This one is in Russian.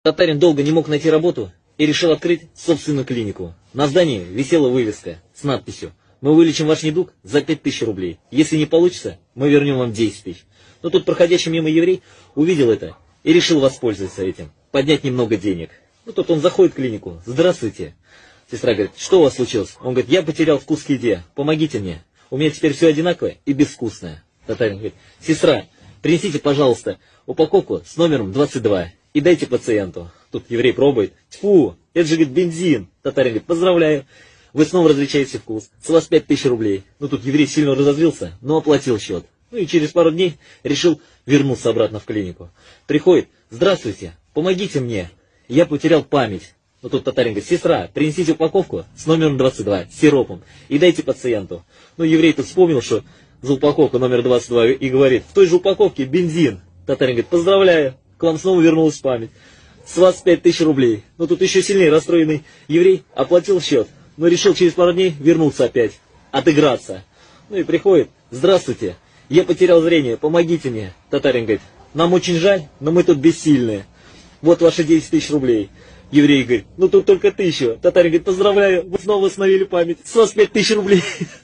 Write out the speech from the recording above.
Татарин долго не мог найти работу и решил открыть собственную клинику. На здании висела вывеска с надписью: «Мы вылечим ваш недуг за 5000 рублей. Если не получится, мы вернем вам 10 тысяч». Но тут проходящий мимо еврей увидел это и решил воспользоваться этим, поднять немного денег. Ну тут он заходит в клинику. «Здравствуйте». Сестра говорит: «Что у вас случилось?» Он говорит: «Я потерял вкус к еде, помогите мне. У меня теперь все одинаковое и безвкусное». Татарин говорит: «Сестра, принесите, пожалуйста, упаковку с номером 22 и дайте пациенту». Тут еврей пробует: «Тьфу, это же, говорит, бензин». Татарин говорит: «Поздравляю, вы снова различаете вкус. С вас 5000 рублей». Ну тут еврей сильно разозлился, но оплатил счет. Ну и через пару дней решил вернуться обратно в клинику. Приходит: «Здравствуйте, помогите мне, я потерял память». Ну тут татарин говорит: «Сестра, принесите упаковку с номером 22, с сиропом, и дайте пациенту». Ну еврей тут вспомнил, что за упаковку номер 22, и говорит: «В той же упаковке бензин». Татарин говорит: «Поздравляю, к вам снова вернулась память. С вас 5000 рублей». Ну тут еще сильнее расстроенный еврей оплатил счет, но решил через пару дней вернуться опять, отыграться. Ну и приходит: «Здравствуйте, я потерял зрение, помогите мне». Татарин говорит: «Нам очень жаль, но мы тут бессильные. Вот ваши 10 тысяч рублей». Еврей говорит: «Ну тут только 1000». Татарин говорит: «Поздравляю, вы снова восстановили память. С вас 5000 рублей».